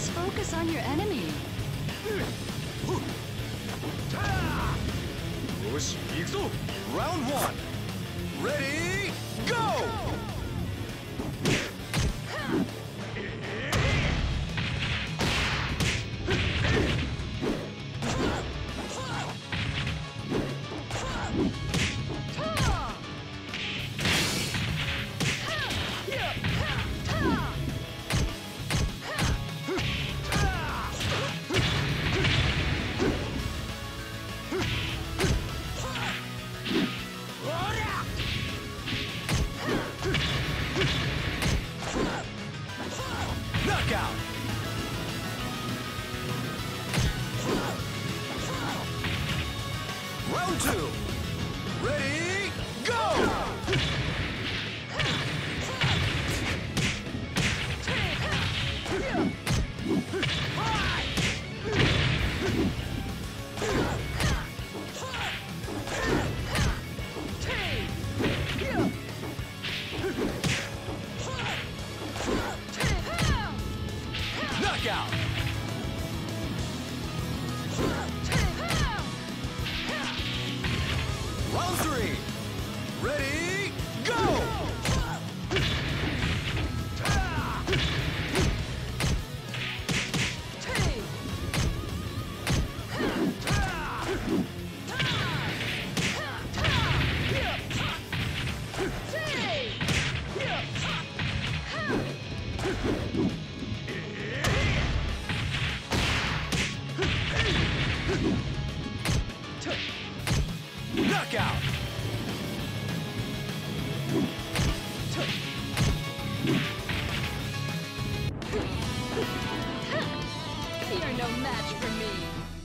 Just focus on your enemy. よし行くぞ Round 1 Ready Go! Knockout! Round 2 Ready Go! Knockout! Round 3 Ready Go! Knockout! You're no match for me.